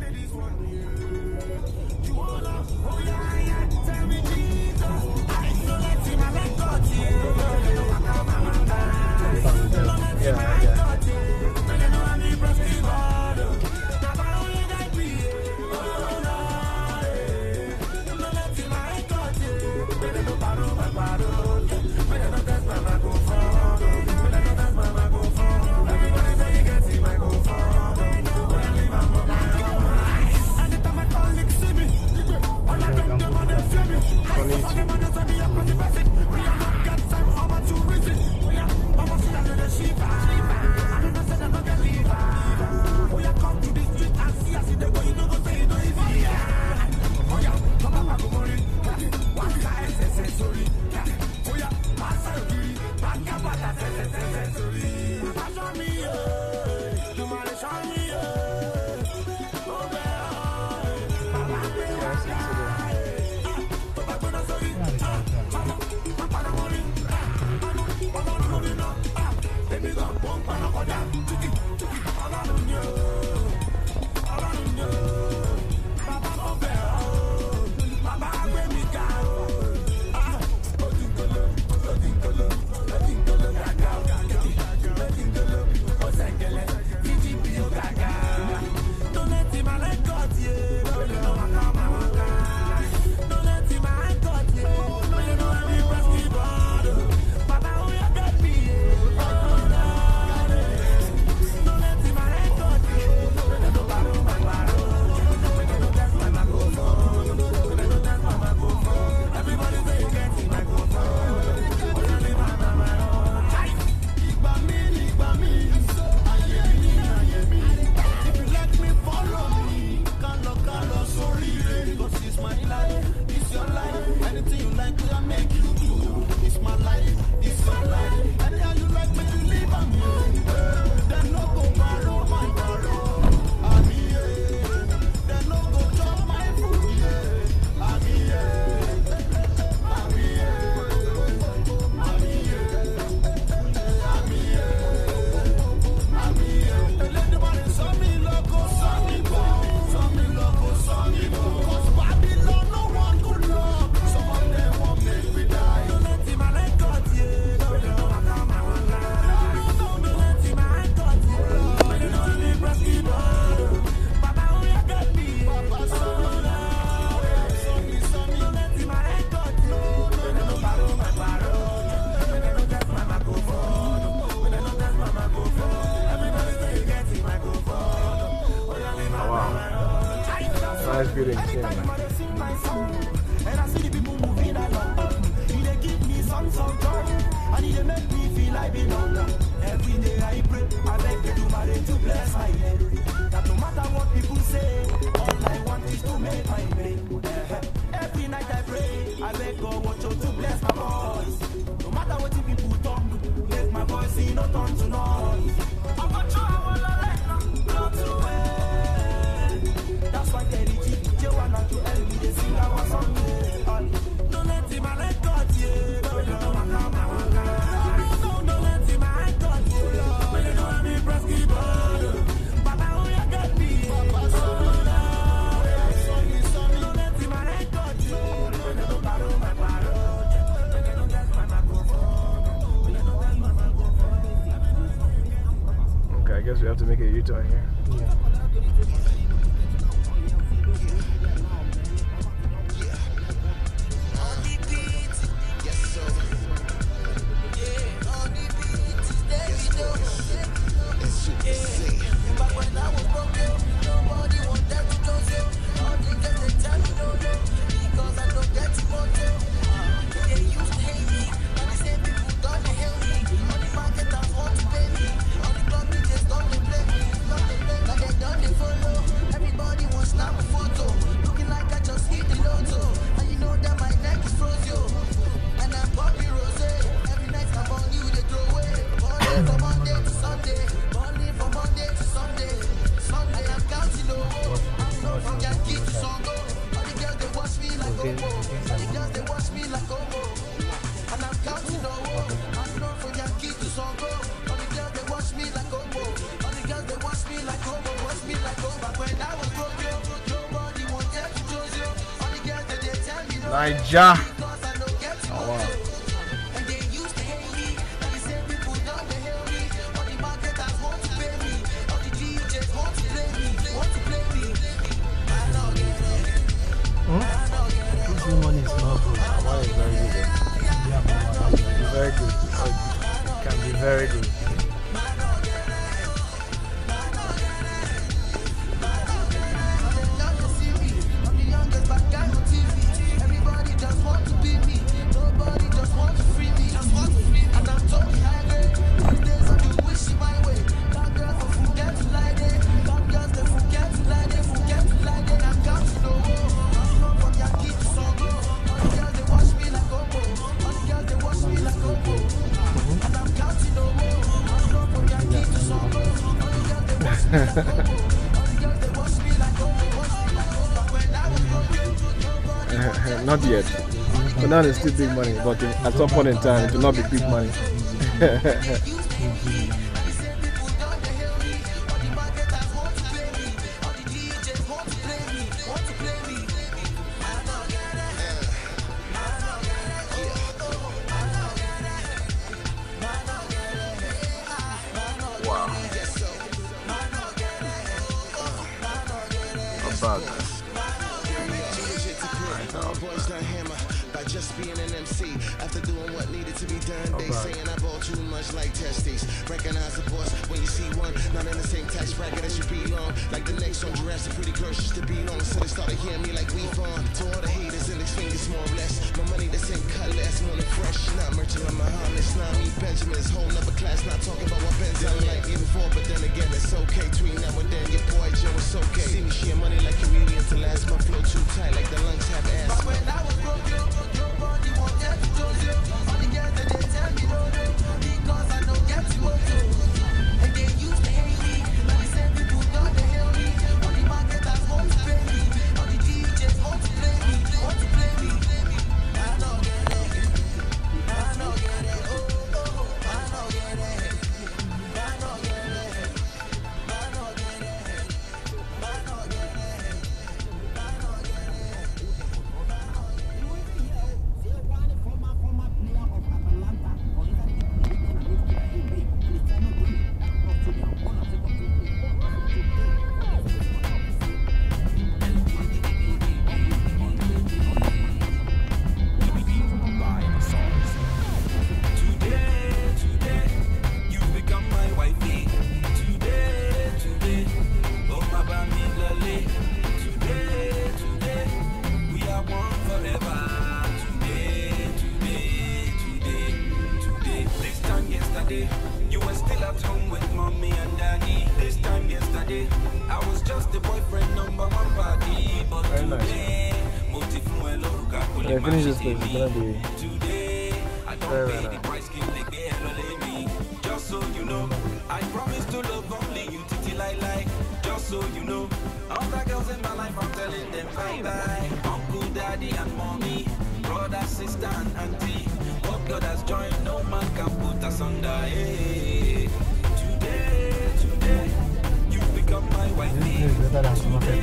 Nice building, yeah. Every day I pray, I beg to do my day to bless my head. That no matter what people say, all I want is to make my pay. Every night I pray, I beg God watch out to bless my voice. No matter what people talk, make my voice see no turn to noise. I'm gonna try all I like, not to end. That's why they reach you wanna to help me, they sing our song. Don't let him let God, yeah. Okay, I guess we have to make a U-turn here. Yeah. They Niger. Oh wow. This money is not good. Money is very good. Yeah, Very good. It can be very good. Not yet. But now it's still big money. But at some point in time, it will not be big money. Wow. Not bad. Just being an MC, after doing what needed to be done, they saying I bought too much like testes. Recognize the boss when you see one, not in the same tax bracket as you belong. Like the next on Jurassic, pretty girls just to belong. So they started hearing me like we on. To all the haters and fingers more or less. My money the same cut less, more than fresh. Not merchant on my harness, not me Benjamin's whole nother class. Not talking about what Ben's done like me before, but then again it's okay. Between now and then, your boy Joe is okay. See me share money like comedian to last. My flow too tight, like the lungs have ass. But when I was broke, nobody won't get to do. All the girls that they tell me no, because I don't get to do. And they used to hate me, but they said people don't they hate me. All the marketers want to pay me, all the DJs want to play me, want to play me. I don't get it, I don't get it, oh, I don't get it, I don't get it, I don't get it, I don't get it, I don't get it. You were still at home with mommy and daddy. This time yesterday, I was just the boyfriend number one party. But today, when I finish this place, it's gonna be today, I don't pay the price, give the girl me. Just so you know, I promise to love only you till I like. Just so you know, all the girls in my life, I'm telling them bye bye. Uncle, daddy, and mommy, brother, sister, and auntie. What God has joined, no man can put us under. Hey. Today, you become my wife. Today,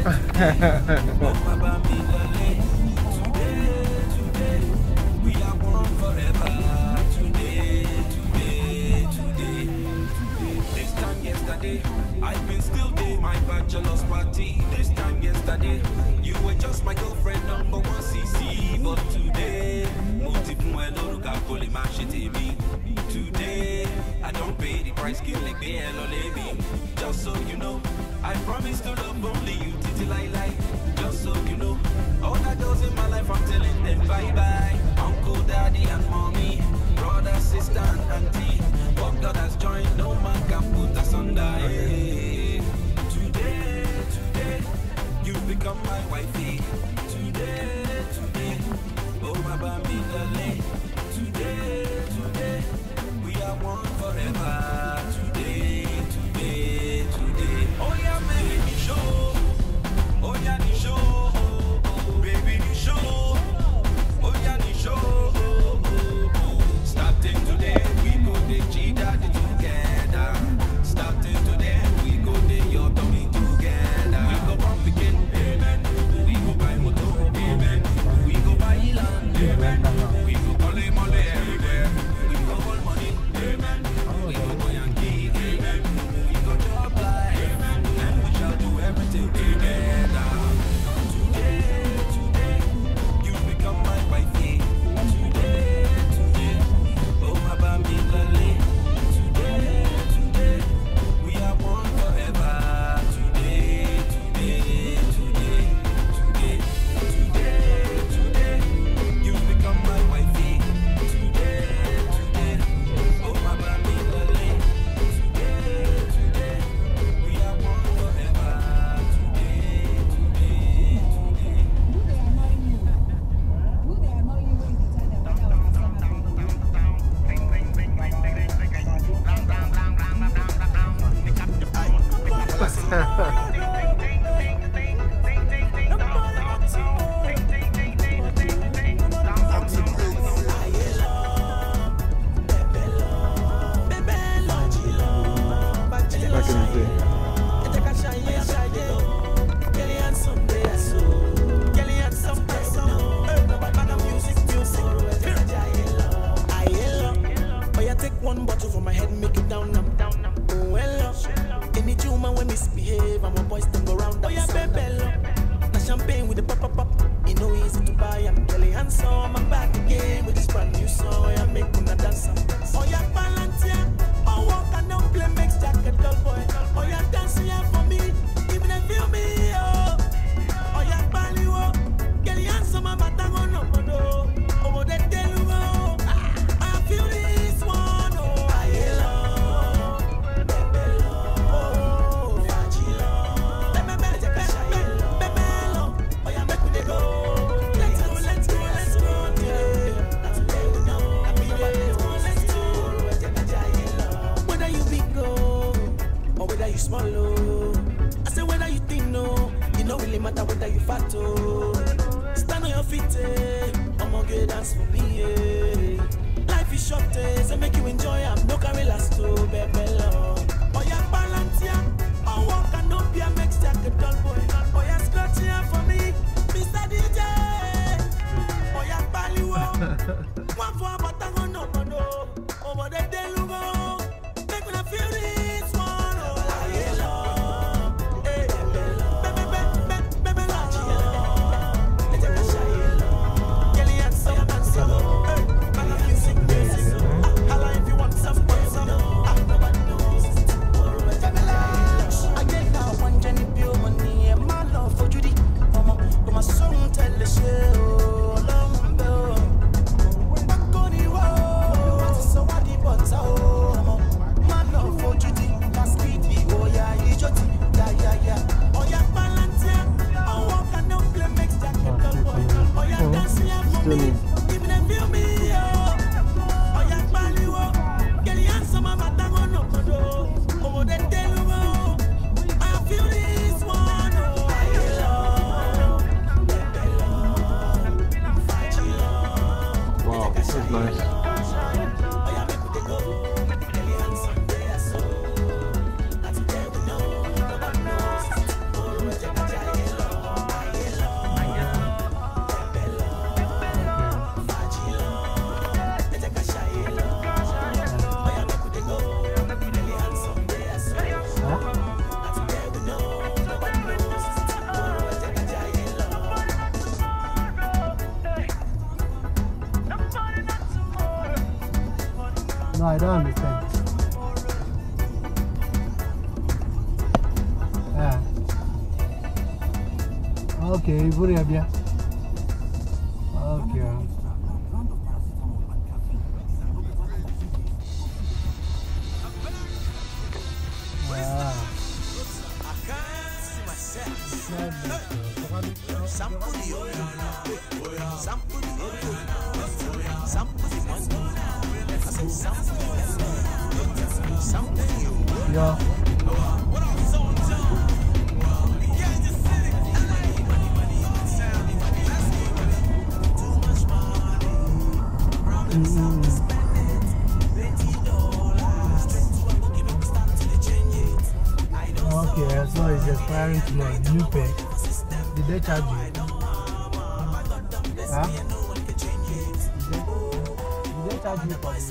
we are one forever. Today. This time yesterday, I've been still doing my bachelor's party. This time yesterday, you were just my girlfriend number one CC. But today, today, I don't pay the price, give like the LOLB. Just so you know, I promise to love only you till I like. Just so you know, all the girls in my life, I'm telling them bye bye. Uncle, daddy, and mommy, brother, sister, and auntie. What God has joined, no man can put us under. Hey. Today, you become my wifey. Today, oh my baby, darling. Today, we are one forever. Today. Oh yeah, baby, show. Oh yeah, the show. Baby, the show. Oh yeah, the show. Starting today, we go the G-Daddy together. Starting today, we go the your tummy together. We go pump again, amen. We go buy motor, amen. We go matter whether you fat oh. Stand on your feet, I'm gonna get dance for me. Life is short, so make you enjoy. I'm no carry last to baby long. Oh yeah, balance ya. Oh walk and up ya, make stack a dull boy. Oh yeah, scratch ya for me, Mr. DJ. Oh yeah, bally wo. One for a button no no. Over the day logo, make me feel this one. Oh yeah, love, hey, baby love, baby love. Let's take a shot, love. Girl, you so handsome, hey. Man, I feel sick, baby. Holla if you want some person. Nobody knows. Baby love, I get now one Jenny pure money and my love for Judy. Mama, my song tell the show. No, I don't understand. Yeah. Okay, put it up here. Okay. Yeah. Okay, so it's expiring tomorrow. New pay. Did they charge you? Huh? Did they charge you for the...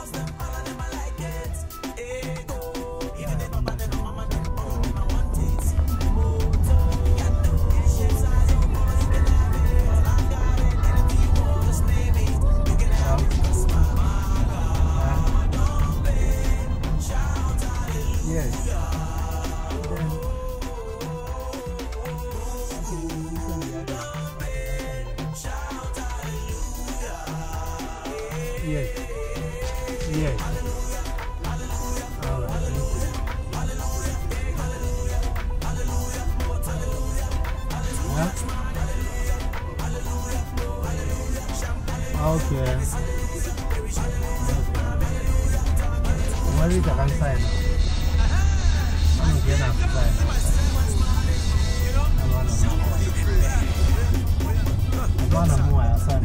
Yes. Yes. All right. Huh? Okay. What is the outside? I'm going outside. I want to move outside.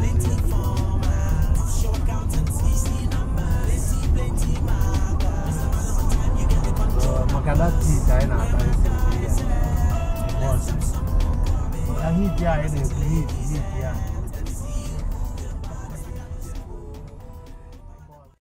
Makalati China was. I need ya in a heat, yeah.